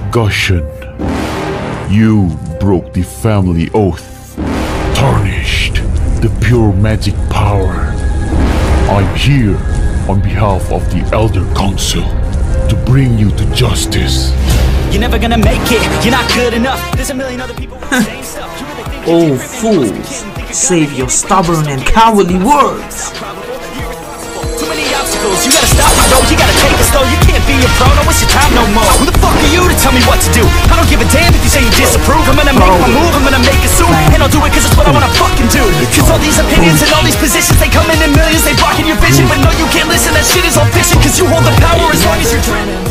Gusion, you broke the family oath, tarnished the pure magic power. I'm here on behalf of the Elder Council to bring you to justice. You're never gonna make it, you're not good enough. There's a million other people with the same stuff. You really think Oh fools, save your stubborn and cowardly words. too many obstacles, you gotta stop it, bro. You gotta take it slow, you can't be a pro, don't waste your time no more. Who the fuck are you to tell me what to do? I don't give a damn if you say you disapprove. I'm gonna make my move, I'm gonna make it soon. And I'll do it cause it's what I wanna fucking do. Cause all these opinions and all these positions, they come in millions, they blocking your vision. But no, you can't listen, that shit is all fiction. Cause you hold the power as long as you're dreaming.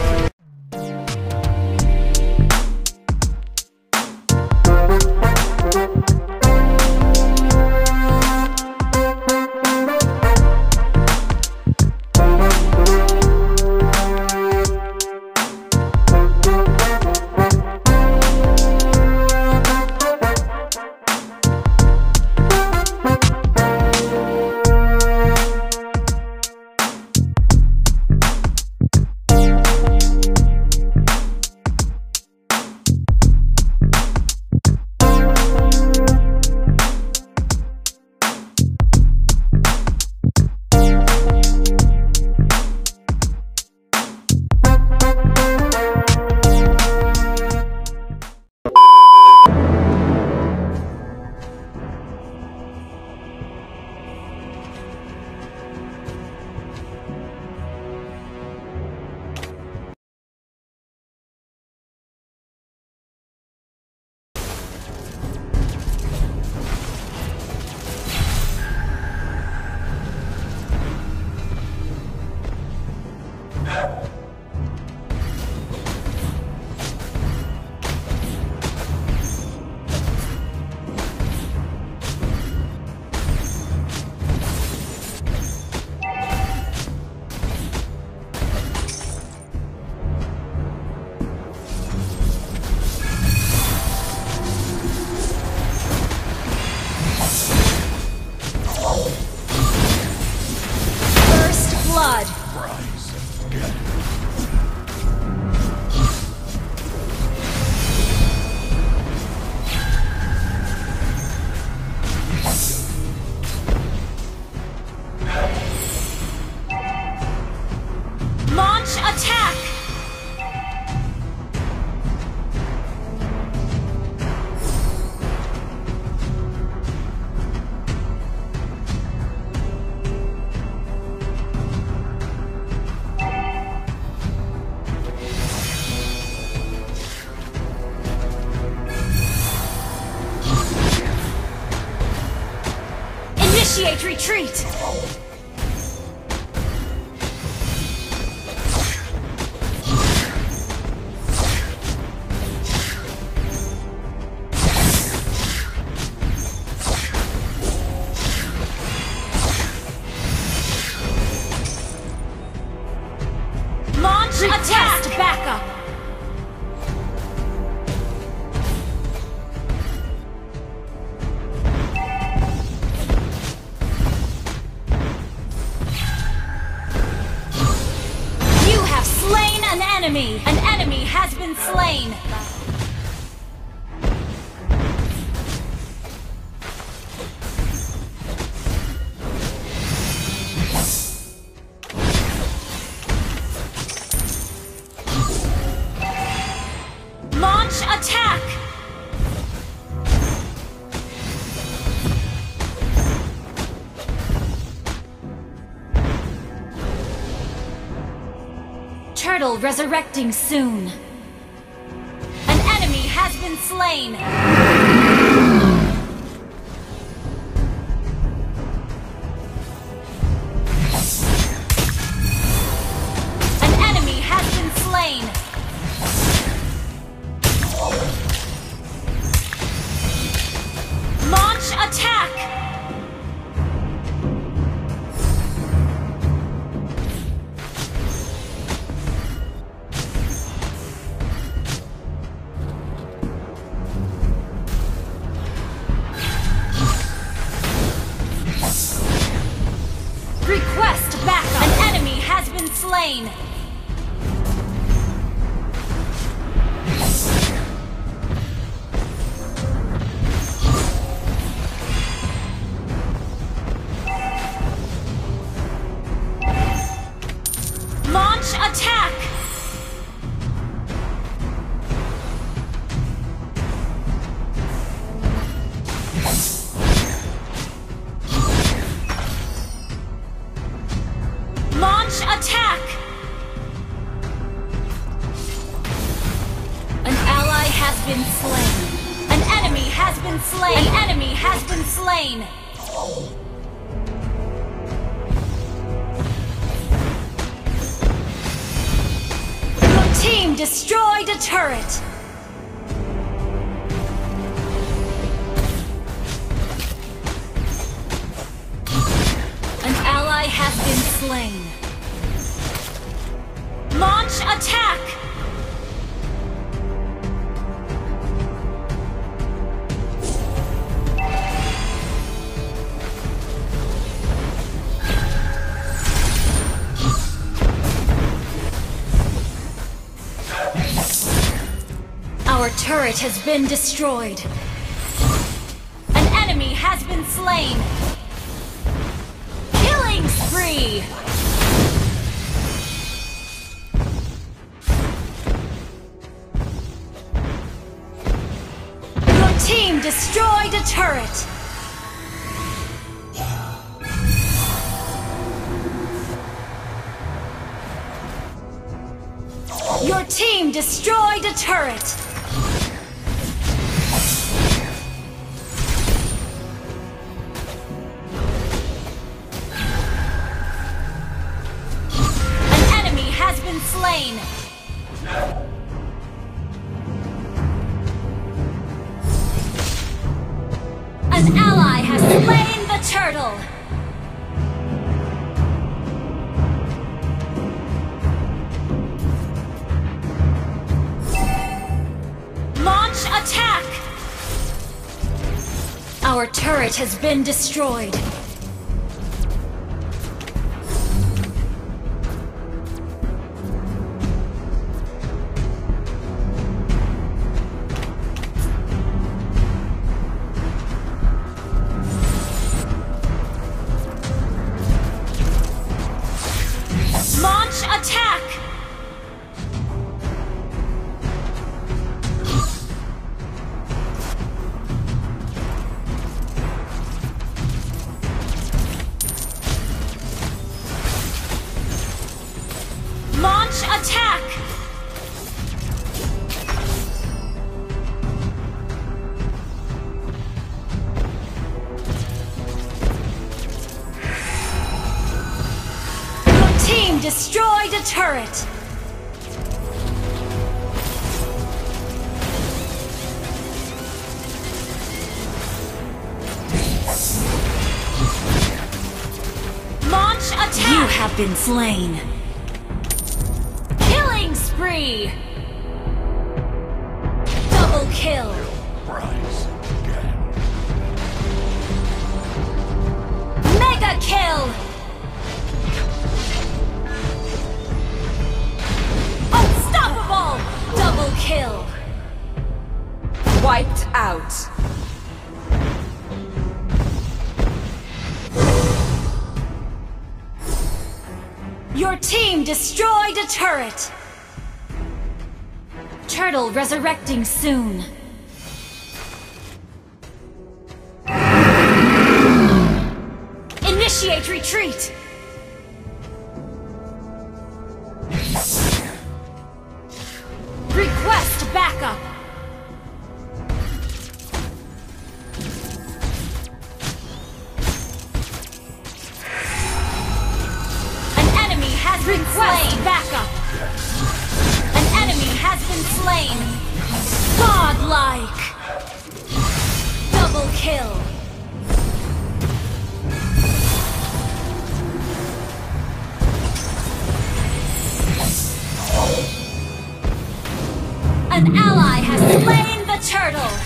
Initiate retreat! Launch attack! Backup! An enemy has been slain! Launch attack! Turtle resurrecting soon. An enemy has been slain. An enemy has been slain. Launch attack. been slain. An enemy has been slain. An enemy has been slain. Your team destroyed a turret. An ally has been slain. Launch attack! Our turret has been destroyed. An enemy has been slain. Killing spree! Your team destroyed a turret. Your team destroyed a turret. Slain. An ally has slain the turtle. Launch attack. Our turret has been destroyed. Launch attack! Launch attack! Team destroyed a turret. Launch attack. You have been slain. Killing spree. Double kill. Mega kill. Double kill. Wiped out. Your team destroyed a turret. Turtle resurrecting soon. Initiate retreat. Request backup! An enemy has been slain! Backup! An enemy has been slain! Godlike! Double kill! An ally has slain the turtle!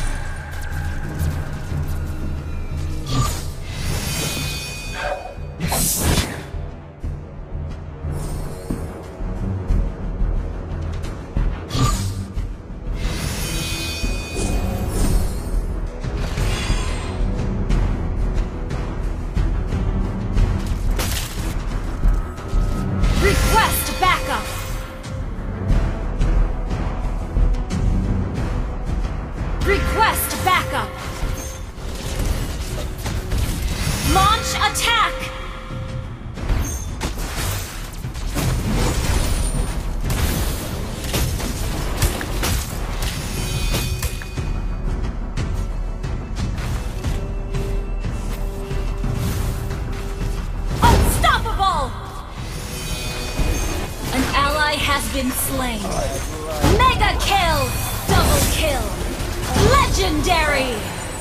Request backup! Request slain. Mega kill! Double kill! Legendary!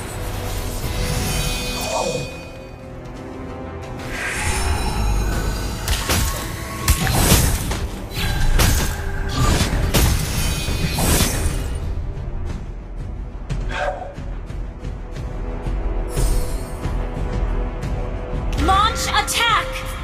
Launch attack!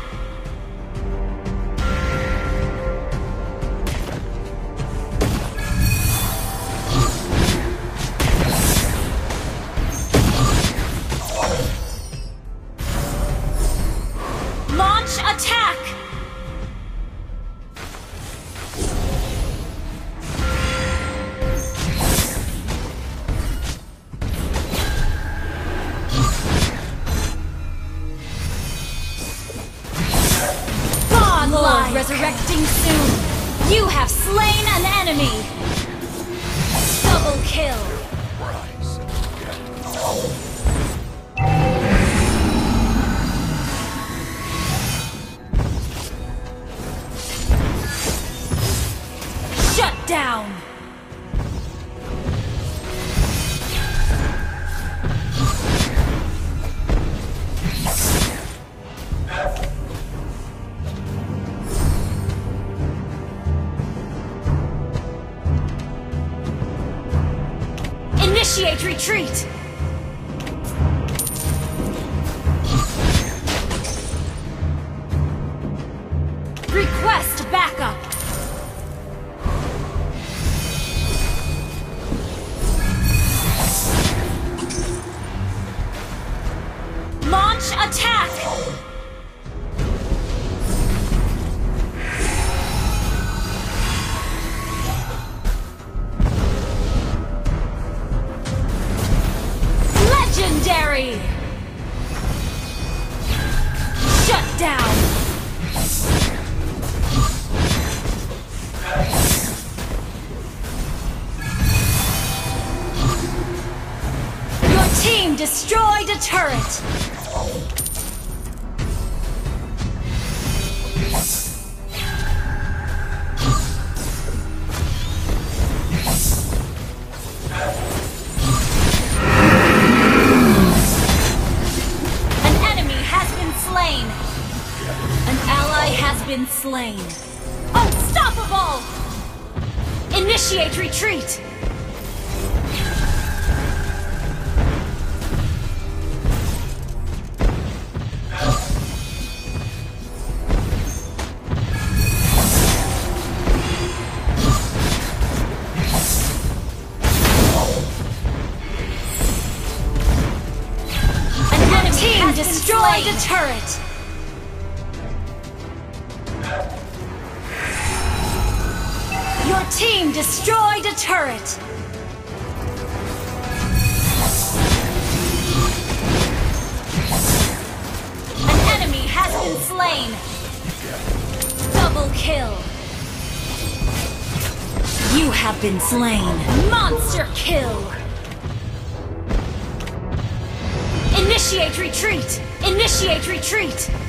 Launch attack! Lord resurrecting soon. You have slain an enemy. Double kill. Shut down. Initiate retreat! Request backup! Launch attack! Legendary! Shut down! Your team destroyed a turret! Been slain. Unstoppable! Initiate retreat! An enemy team destroyed a turret! Your team destroyed a turret! An enemy has been slain! Double kill! You have been slain! Monster kill! Initiate retreat! Initiate retreat!